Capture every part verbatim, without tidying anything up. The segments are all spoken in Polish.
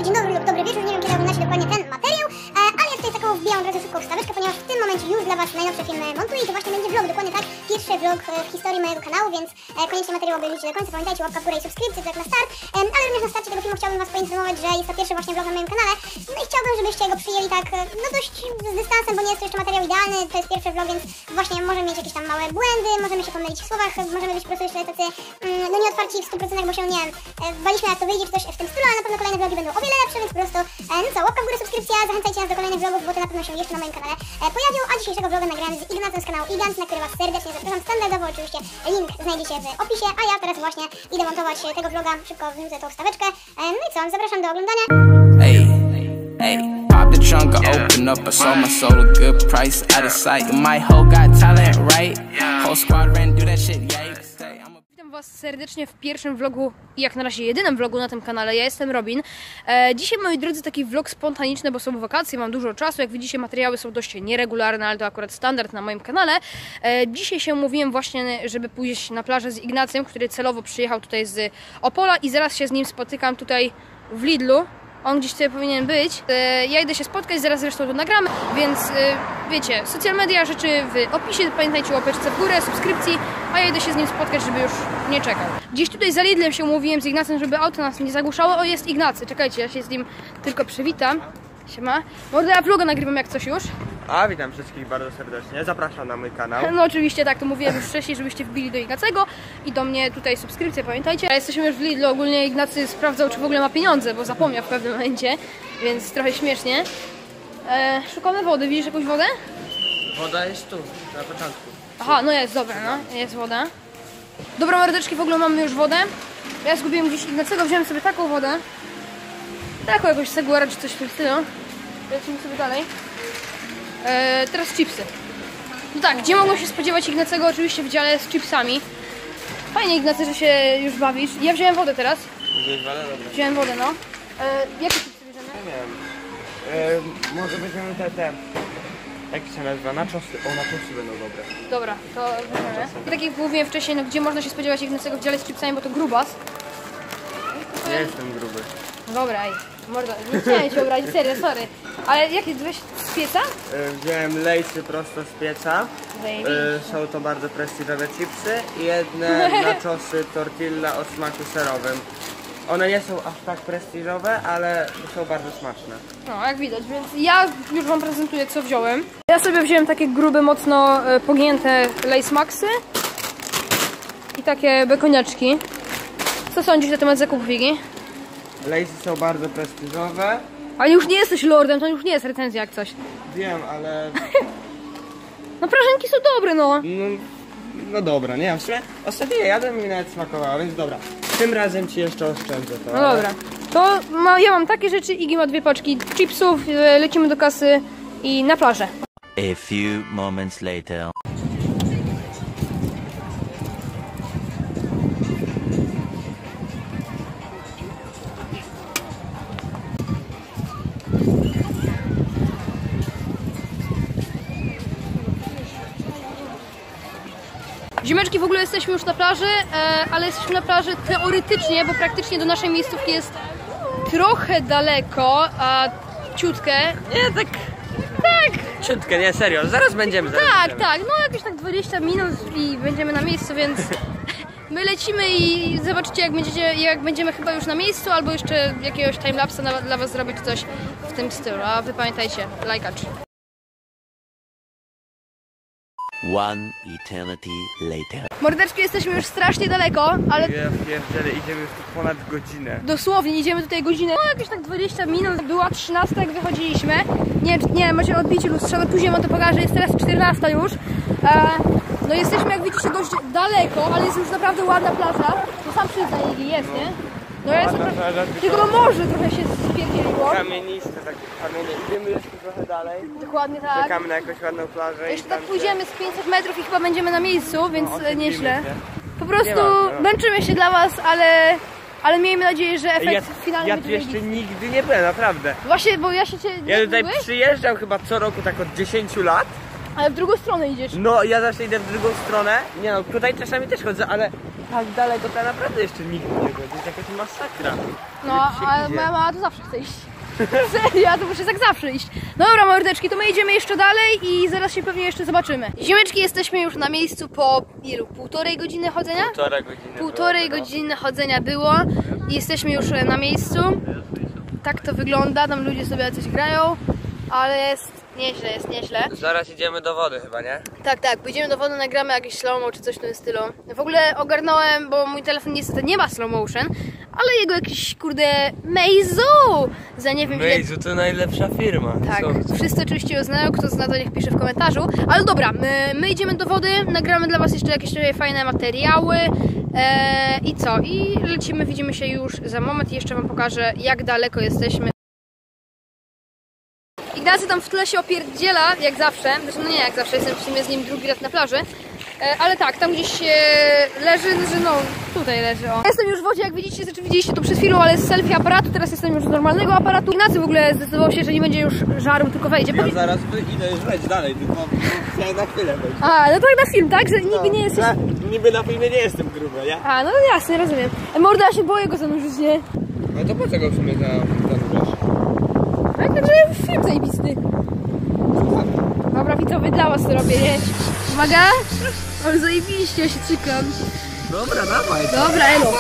dobry dzień dobry lub dobry wieczór, nie wiem kiedy oglądacie dokładnie ten materiał, ale ja tutaj taką wbijam od razu szybką wstaweczkę, ponieważ w tym momencie już dla Was najnowsze filmy montuję i to właśnie będzie vlog, dokładnie tak, pierwszy vlog w historii mojego kanału, więc koniecznie materiał obejrzyjcie do końca, pamiętajcie, łapka w górę i subskrypcję, to jak na start, ale również na starcie tego filmu chciałbym Was poinformować, że jest to pierwszy właśnie vlog na moim kanale, no i chciałbym, żebyście go przyjęli tak, no dość z dystansem, bo nie jest to jeszcze materiał idealny, to jest pierwszy vlog, więc właśnie możemy mieć jakieś tam małe błędy, możemy się pomylić w słowach, możemy być po prostu jeszcze tacy, no nieotwarci w stu procentach, bo się, nie wiem, baliśmy jak to wyjdzie, czy coś w tym stylu, ale na pewno kolejne vlogi będą o wiele lepsze, więc po prostu, no co, łapka w górę, subskrypcja, zachęcajcie nas do kolejnych vlogów, bo to na pewno się jeszcze na moim kanale pojawią, a dzisiejszego vloga nagrałem z Ignacem z kanału Igans, na który Was serdecznie zapraszam, standardowo oczywiście link znajdziecie w opisie, a ja teraz właśnie idę montować tego vloga, szybko wrzucę tą wstaweczkę, no i co, zapraszam do oglądania. Hey, hey, pop the trunk, open up, I sold my soul a good price, out of sight, my hoe got talent, right, whole squad ran, do that shit, yeah. Witam Was serdecznie w pierwszym vlogu i jak na razie jedynym vlogu na tym kanale. Ja jestem Robin. E, dzisiaj, moi drodzy, taki vlog spontaniczny, bo są wakacje, mam dużo czasu. Jak widzicie, materiały są dość nieregularne, ale to akurat standard na moim kanale. E, dzisiaj się umówiłem właśnie, żeby pójść na plażę z Ignacym, który celowo przyjechał tutaj z Opola i zaraz się z nim spotykam tutaj w Lidlu. On gdzieś tutaj powinien być. E, ja idę się spotkać, zaraz zresztą to nagramy, więc e, wiecie, social media, rzeczy w opisie, pamiętajcie o łapeczce w górę, subskrypcji, a ja idę się z nim spotkać, żeby już nie czekał. Gdzieś tutaj za Lidlem się umówiłem z Ignacem, żeby auto nas nie zagłuszało. O, jest Ignacy, czekajcie, ja się z nim tylko przywitam. Siema. Może ja vloga nagrywam jak coś już. A, witam wszystkich bardzo serdecznie, zapraszam na mój kanał. No oczywiście tak, to mówiłem już wcześniej, żebyście wbili do Ignacego i do mnie tutaj subskrypcję, pamiętajcie. Jesteśmy już w Lidlu, ogólnie Ignacy sprawdzał, czy w ogóle ma pieniądze, bo zapomniał w pewnym momencie, więc trochę śmiesznie. E, szukamy wody, widzisz jakąś wodę? Woda jest tu, na początku. Aha, no jest, dobra, no, jest woda. Dobra, mordeczki, w ogóle mamy już wodę. Ja zgubiłem gdzieś Ignacego, wziąłem sobie taką wodę. Taką jakąś Seguara czy coś w tym stylu. Lecimy sobie dalej. Eee, teraz chipsy. No tak, gdzie mogą się spodziewać Ignacego? Oczywiście w dziale z chipsami. Fajnie, Ignacy, że się już bawisz. Ja wziąłem wodę teraz. Wziąłeś wodę? Dobra. Wziąłem wodę, no. Eee, jakie chipsy bierzemy? Nie wiem. Eee, może weźmiemy te, te... Jak się nazywa? Naczosy. O, naczosy będą dobre. Dobra, to weźmiemy. I tak jak mówiłem wcześniej, no gdzie można się spodziewać Ignacego w dziale z chipsami, bo to grubas. Nie jestem gruby. Dobra, ej, mordo, nie chciałem cię obrazić, serio, sorry. Ale jakie, weź z pieca? Eee, wziąłem lejsy prosto z pieca. Eee, są to bardzo prestiżowe chipsy i jedne naczosy tortilla o smaku serowym. One nie są aż tak prestiżowe, ale są bardzo smaczne. No, jak widać, więc ja już Wam prezentuję, co wziąłem. Ja sobie wziąłem takie grube, mocno e, pogięte Lace Maxy i takie bekoniaczki. Co sądzisz na temat zakupów, Igi? Lejsy są bardzo prestiżowe. Ale już nie jesteś lordem, to już nie jest recenzja jak coś. Wiem, ale... No prażynki są dobre, no. No, no dobra, nie wiem, w sumie ostatnio je jadłem i mi nawet smakowało, więc dobra. Tym razem Ci jeszcze oszczędzę to. No ale... dobra. To ma, ja mam takie rzeczy, Igi ma dwie paczki chipsów, e, lecimy do kasy i na plażę. A few moments later. Ziomeczki, w ogóle jesteśmy już na plaży, e, ale jesteśmy na plaży teoretycznie, bo praktycznie do naszej miejscówki jest trochę daleko, a ciutkę. Nie, tak, tak. Ciutkę, nie, serio, zaraz będziemy. Zaraz Tak, będziemy. tak, no jakieś tak dwadzieścia minut i będziemy na miejscu, więc my lecimy i zobaczycie jak będziecie, jak będziemy chyba już na miejscu, albo jeszcze jakiegoś timelapsa dla, dla Was zrobić coś w tym stylu, a Wy pamiętajcie, lajkacz. One eternity later. Mordeczki, jesteśmy już strasznie daleko, ale Ja pierdzielę, idziemy już tu ponad godzinę. dosłownie idziemy tutaj godzinę, no jakieś tak dwadzieścia minut, była trzynasta jak wychodziliśmy. Nie, nie, macie odbicie lustrzane, później wam to pokażę, jest teraz czternasta już. E, no jesteśmy jak widzicie dość daleko, ale jest już naprawdę ładna plaża. No sam przyznaj, Igi, jest, nie? No jest Ładna naprawdę, plaża, tylko no morze trochę się spierdzieliło. Kamieniste takie kamienie. Idziemy jeszcze trochę dalej. Dokładnie tak. Czekamy na jakąś ładną plażę. Jeszcze i tak tam pójdziemy z pięćset metrów i chyba będziemy na miejscu, więc No, e, nieźle. się. Po prostu Nieważne, no. męczymy się dla Was, ale, ale miejmy nadzieję, że efekt Ja, finalny ja tu będzie jeszcze zajebisty. nigdy nie byłem, naprawdę. Właśnie, bo ja się Cię... Ja tutaj byłeś? przyjeżdżam chyba co roku tak od dziesięciu lat Ale w drugą stronę idziesz. No, ja zawsze idę w drugą stronę. Nie no, tutaj czasami też chodzę, ale tak daleko to naprawdę jeszcze nikt nie chodzi. To jest jakaś masakra. No, a moja mama to zawsze chce iść. Serio, ja to muszę tak zawsze iść. Dobra, mordeczki, to my idziemy jeszcze dalej i zaraz się pewnie jeszcze zobaczymy. Ziomeczki, jesteśmy już na miejscu po ilu? Półtorej godziny chodzenia? Półtorej godziny. Półtorej było, godziny chodzenia było i jesteśmy już na miejscu. Tak to wygląda, tam ludzie sobie coś grają, ale jest nieźle, jest nieźle. Zaraz idziemy do wody chyba, nie? Tak, tak, pójdziemy do wody, nagramy jakieś slow mo czy coś w tym stylu. W ogóle ogarnąłem, bo mój telefon niestety nie ma slow motion, ale jego jakiś, kurde, Meizu! Za nie wiem ile... Meizu to najlepsza firma. Tak, Co? wszyscy oczywiście ją znają, kto zna to niech pisze w komentarzu. Ale dobra, my, my idziemy do wody, nagramy dla was jeszcze jakieś tutaj fajne materiały. Eee, I co? I lecimy, widzimy się już za moment i jeszcze wam pokażę, jak daleko jesteśmy. Ignacy tam w tle się opierdziela, jak zawsze. Zresztą no nie jak zawsze, jestem w sumie z nim drugi raz na plaży. E, ale tak, tam gdzieś się leży, że no tutaj leży, o. Jestem już w wodzie, jak widzicie, znaczy widzieliście to przed chwilą, ale z selfie aparatu, teraz jestem już z normalnego aparatu. Ignacy w ogóle zdecydował się, że nie będzie już żaru, tylko wejdzie. Ja zaraz idę już wejść dalej, tylko chciałem na chwilę wejść. A, no tak na film, tak? Że niby nie jesteś... Na, niby na filmie nie jestem gruby, nie? A, no jasne, rozumiem. E, morda, ja się boję go zanurzyć, nie? No to po co go w sumie zanurzasz? Ale także film zajebisty. Dobra, widzowie, dla was to robię, nie? Uwaga! Ale zajebiście, ja się cykam. Dobra, dawaj. Dobra, elo.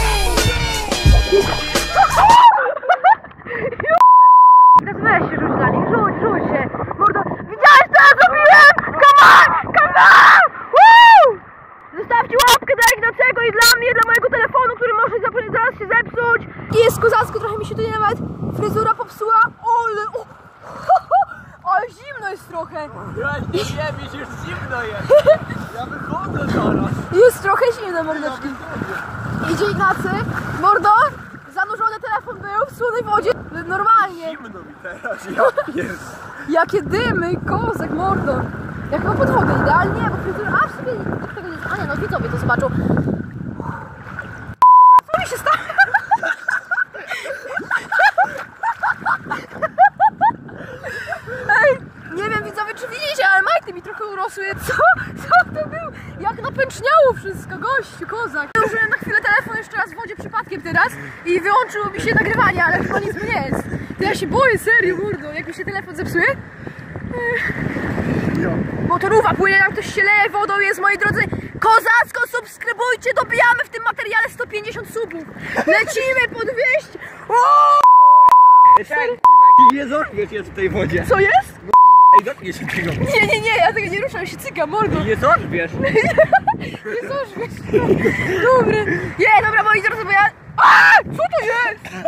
Teraz weź się rzuć na nich, rzuć, rzuć się. Mordo, widziałeś co ja zrobiłem? Come on, come on! Woo! Zostawcie łapkę dla Ignacego i dla mnie, dla mojego telefonu, który może zaraz się zepsuć. I jest kozacko, trochę mi się tu nie nawet fryzura popsuła. Ole, o, ale zimno jest trochę. Ja nie wiem, mi się już zimno jest. Ja wychodzę zaraz. Jest trochę zimno, mordeczki. Idzie Ignacy. Mordo, zanurzony telefon był w słonej wodzie. Normalnie. Zimno mi teraz, ja pierd... Jakie dymy, kozak, mordo. Jak ma pod wodę, idealnie, bo fryzura aż sobie nikt tego nie... A nie, no widzowie to zobaczą. Co mi się stało? Ej, nie wiem widzowie czy widzicie, ale majty mi trochę urosły. Co? Co to było? Jak napęczniało wszystko, gościu, kozak. Użyłem na chwilę telefon jeszcze raz w wodzie przypadkiem teraz i wyłączyło mi się nagrywanie, ale chyba nic mu nie jest. To ja się boję, serio, mordo, jak mi się telefon zepsuje. Motorówka płynie, jak ktoś się leje wodą, jest, moi drodzy. Kozacko, subskrybujcie, dobijamy w tym materiale sto pięćdziesiąt subów. Lecimy po dwieście. O! Nie zorwiesz jest w tej wodzie. Co jest? Ej, dotknij się tego. Nie, nie, nie, ja tego nie ruszam, się cykam, mordo. Nie zorwiesz. Nie zorwiesz. Dobry. Nie, dobra, moi drodzy, bo ja... A! Co to jest?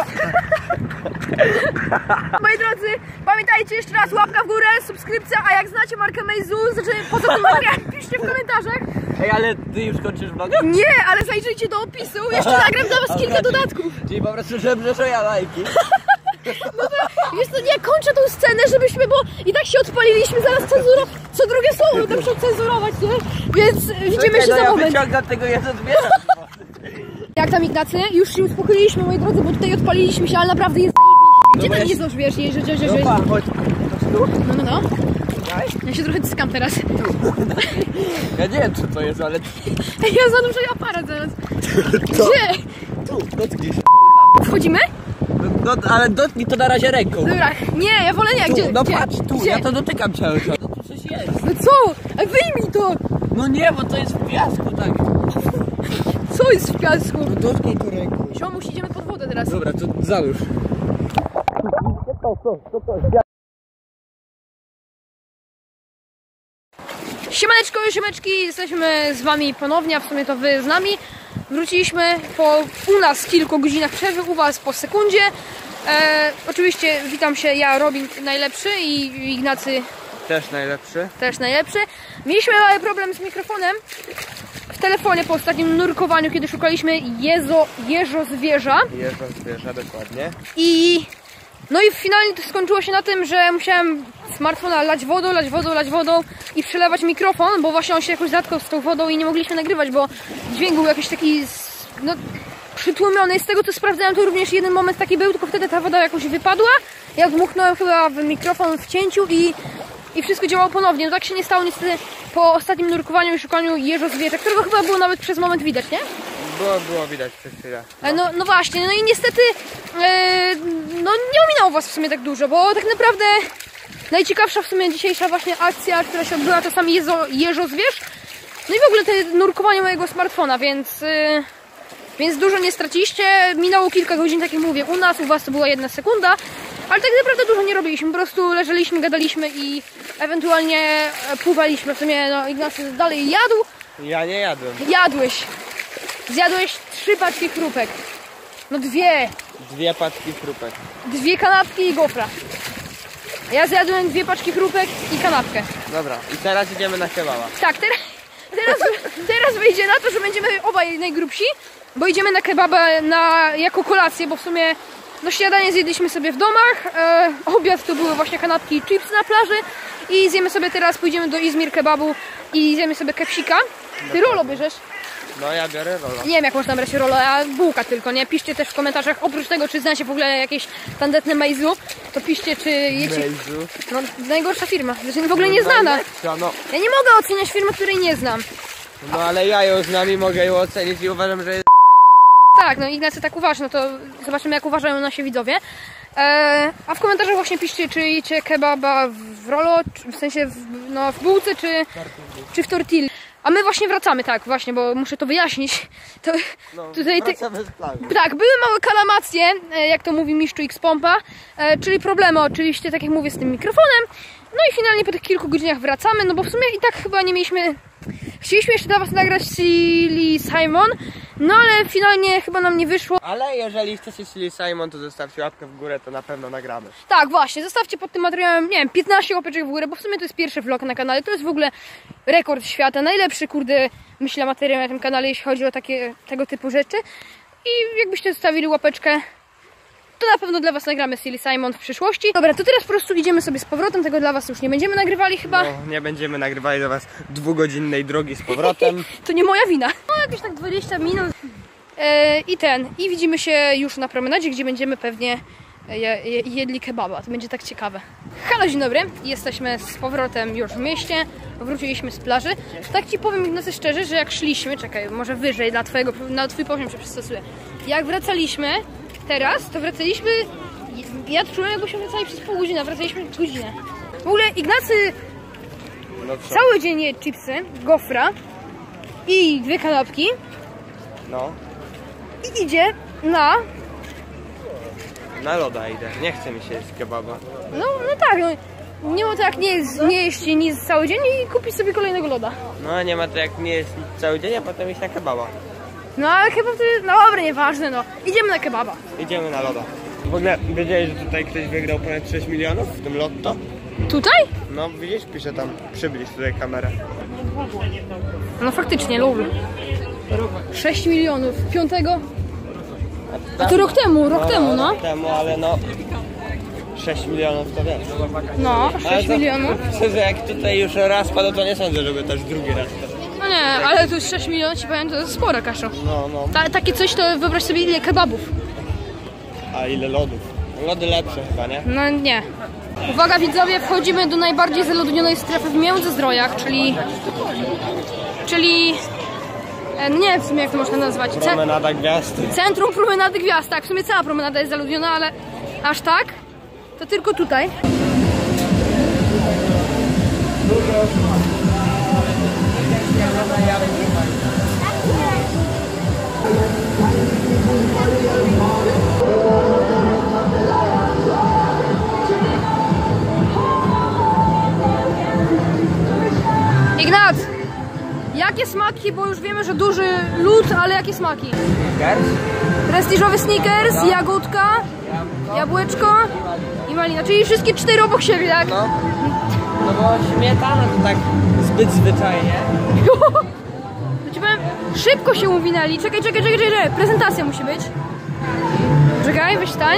Moi drodzy, pamiętajcie jeszcze raz, łapka w górę, subskrypcja, a jak znacie markę Meizu, znaczy poza tym materiałem, piszcie w komentarzach. Ej, ale ty już kończysz vloga? Nie, ale zajrzyjcie do opisu, jeszcze nagram dla was kilka dodatków. Czyli po prostu żebrzesz o ja lajki. No to, wiesz co, nie, kończę tą scenę, żebyśmy, bo i tak się odpaliliśmy, zaraz cenzuro, co drugie słowo to muszę cenzurować, nie? Więc widzimy się no za ja moment. wyciągam tego, ja to zbieram. Jak tam Ignacy? Już się uspokoiliśmy, moi drodzy, bo tutaj odpaliliśmy się, ale naprawdę jest zajebiście. Gdzie bo ten ja nie się- zorwiesz, jej, że, że, że, No że... pan, chodź. No, no, no. Ja się trochę cykam teraz. Ja nie wiem co to jest, ale... Ja zanurzę aparat zaraz. Gdzie? Tu, dotknij się. Wchodzimy? No, no ale dotknij to na razie ręką. Dobra, nie, ja wolę nie, gdzie? Tu, no gdzie? patrz, tu, Gdzie? ja to dotykam cały czas. No tu coś jest. No co? Ej, wyjmij to! No nie, bo to jest w piasku, tak. Co jest w piasku? No dotknij to ręką. Ziomuś, idziemy pod wodę teraz. Dobra, to zanurz. Siemaneczko, siemeczki, jesteśmy z wami ponownie, a w sumie to wy z nami. Wróciliśmy po u nas kilku godzinach przerwy, u was po sekundzie. E, oczywiście witam się, ja Robin najlepszy i Ignacy Też najlepszy. też najlepszy. Mieliśmy mały problem z mikrofonem w telefonie po ostatnim nurkowaniu, kiedy szukaliśmy jezo, jeżo zwierza. Jeżdżą zwierza, dokładnie. I no i finalnie to skończyło się na tym, że musiałem smartfona lać wodą, lać wodą, lać wodą i przelewać mikrofon, bo właśnie on się jakoś zatkał z tą wodą i nie mogliśmy nagrywać, bo dźwięk był jakiś taki no, przytłumiony. Z tego co sprawdzałem, to również jeden moment taki był, tylko wtedy ta woda jakoś wypadła. Ja dmuchnąłem chyba w mikrofon w cięciu i i wszystko działało ponownie. No tak się nie stało niestety po ostatnim nurkowaniu i szukaniu jeżozwierza, którego chyba było nawet przez moment widać, nie? Było, było widać przez chwilę. No, no, no właśnie, no i niestety e, no nie ominęło was w sumie tak dużo, bo tak naprawdę najciekawsza w sumie dzisiejsza właśnie akcja, która się odbyła, to sam jezo, jeżozwierz. No i w ogóle te nurkowanie mojego smartfona, więc, e, więc dużo nie straciliście. Minęło kilka godzin, tak jak mówię, u nas, u was to była jedna sekunda, ale tak naprawdę dużo nie robiliśmy, po prostu leżeliśmy, gadaliśmy i ewentualnie pływaliśmy. W sumie no Ignacy dalej jadł. Ja nie jadłem. Jadłeś. Zjadłeś trzy paczki chrupek. No dwie. Dwie paczki chrupek. Dwie kanapki i gofra. Ja zjadłem dwie paczki chrupek i kanapkę. Dobra, i teraz idziemy na kebaba. Tak, teraz, teraz, teraz wyjdzie na to, że będziemy obaj najgrubsi, bo idziemy na kebaba na, jako kolację, bo w sumie no śniadanie zjedliśmy sobie w domach, e, obiad to były właśnie kanapki i chipsy na plaży i zjemy sobie teraz, pójdziemy do Izmir kebabu i zjemy sobie kepsika. Ty rolo bierzesz? No ja biorę rola. Nie wiem jak można brać rolę, a bułka tylko, nie? Piszcie też w komentarzach, oprócz tego, czy znacie w ogóle jakieś tandetne Meizu, to piszcie, czy jecie... Meizu? No, najgorsza firma, znaczy w ogóle nieznana. No, Ja nie mogę oceniać firmy, której nie znam. no ale ja ją znam i mogę ją ocenić i uważam, że jest... Tak, no Ignacy tak uważa, no to zobaczymy jak uważają nasi widzowie. Eee, a w komentarzach właśnie piszcie, czy jecie kebaba w rolo, czy, w sensie w, no, w bułce, czy, czy w tortilli. A my właśnie wracamy, tak, właśnie, bo muszę to wyjaśnić. To, No, tutaj ty... wracamy z plaży. Tak, były małe kalamacje, e, jak to mówi mistrzu X-Pompa, e, czyli problemy oczywiście, tak jak mówię, z tym mikrofonem. No i finalnie po tych kilku godzinach wracamy, no bo w sumie i tak chyba nie mieliśmy... Chcieliśmy jeszcze dla was nagrać Silly Simon, no ale finalnie chyba nam nie wyszło. Ale jeżeli chcecie Silly Simon, to zostawcie łapkę w górę, to na pewno nagramy. Tak, właśnie, zostawcie pod tym materiałem, nie wiem, piętnaście łapeczek w górę, bo w sumie to jest pierwszy vlog na kanale, to jest w ogóle rekord świata, najlepszy, kurde, myślę, materiał na tym kanale, jeśli chodzi o takie, tego typu rzeczy. I jakbyście zostawili łapeczkę, to na pewno dla was nagramy Silly Simon w przyszłości. Dobra, to teraz po prostu idziemy sobie z powrotem, tego dla was już nie będziemy nagrywali chyba. No, nie będziemy nagrywali do was dwugodzinnej drogi z powrotem. To nie moja wina. No jakieś tak dwadzieścia minut. E, I ten, i widzimy się już na promenadzie, gdzie będziemy pewnie je, je, jedli kebaba. To będzie tak ciekawe. Halo, dzień dobry. Jesteśmy z powrotem już w mieście. Wróciliśmy z plaży. Tak ci powiem, Ignacy, szczerze, że jak szliśmy, czekaj, może wyżej, na, twojego, na twój poziom się przystosuję. Jak wracaliśmy teraz, to wracaliśmy, ja czułem, jakbyśmy wracali przez pół godziny, a wracaliśmy godzinę. W ogóle Ignacy No co? cały dzień je chipsy, gofra i dwie kanapki No, i idzie na, na loda idę. Nie chce mi się jeść kebaba. no, no tak, no, nie ma tak nie, jest, nie jeść nic cały dzień i kupić sobie kolejnego loda. No nie ma to jak nie jest cały dzień, a potem iść na kebaba. No ale chyba to jest, no dobra, nieważne, no, idziemy na kebaba. Idziemy na loda. W ogóle wiedziałeś, że tutaj ktoś wygrał ponad sześć milionów w tym lotto? Tutaj? No widzisz, pisze tam, przybliż tutaj kamerę. No faktycznie, lol. sześć milionów, piątego? A to rok temu, rok temu, no. Rok temu, ale no... sześć milionów to wiesz. No, Ale sześć to, milionów. Szczerze, jak tutaj już raz padło, to nie sądzę, żeby też drugi raz. No nie, ale tu jest sześć milionów, ci powiem, to jest spora kasza. No, no. Ta, takie coś to wyobraź sobie ile kebabów. A ile lodów? Lody lepsze chyba, nie? No nie. Uwaga widzowie, wchodzimy do najbardziej zaludnionej strefy w Międzyzdrojach, czyli... Czyli... e, Nie wiem w sumie jak to można nazwać. Ce- Promenada Gwiazd. Centrum Promenady Gwiazd, tak. W sumie cała promenada jest zaludniona, ale aż tak? To tylko tutaj. Ignac! Jakie smaki, bo już wiemy, że duży lód, ale jakie smaki? Snickers? Prestiżowy Snickers, jagódka, jabłeczko i malina, czyli wszystkie cztery obok siebie, tak? No. No bo śmietana to tak zbyt zwyczajnie. To ci powiem, szybko się uwinęli. Czekaj, czekaj, czekaj, czekaj, prezentacja musi być. Czekaj, weź stań.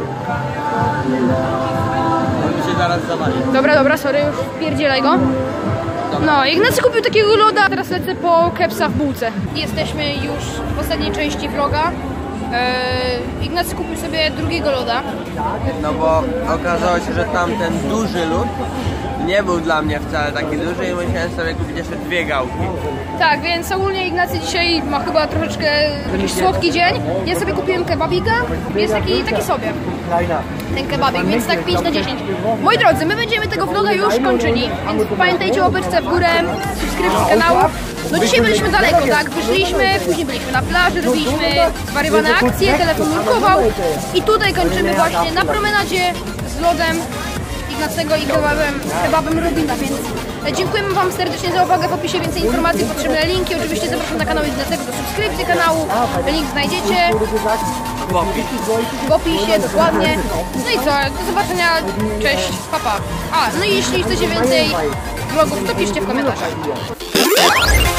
On się zaraz zawali. Dobra, dobra, sorry, już wpierdzielaj go. No, Ignacy kupił takiego loda, teraz lecę po kepsa w bułce. Jesteśmy już w ostatniej części vloga. Eee, Ignacy kupił sobie drugiego loda. No bo okazało się, że tamten duży lód nie był dla mnie wcale taki duży i musiałem sobie kupić jeszcze dwie gałki. Tak, więc ogólnie Ignacy dzisiaj ma chyba troszeczkę jakiś słodki dzień. Ja sobie kupiłem kebabika, jest taki, taki sobie ten kebabik, więc tak pięć na dziesięć. Moi drodzy, my będziemy tego vloga już kończyli, więc pamiętajcie o łapeczce w górę, subskrypcji kanału. No dzisiaj byliśmy daleko, tak? Wyszliśmy, później byliśmy na plaży, robiliśmy zwariowane akcje, telefon nurkował i tutaj kończymy właśnie na promenadzie z lodem Ignacego i kebabem, kebabem Robina, więc dziękujemy Wam serdecznie za uwagę. W opisie więcej informacji, potrzebne linki. Oczywiście zapraszam na kanał Ignacego do subskrypcji kanału. Link znajdziecie W opisie. w opisie, dokładnie. No i co, do zobaczenia, cześć, pa pa. A, no i jeśli chcecie więcej vlogów, to piszcie w komentarzach.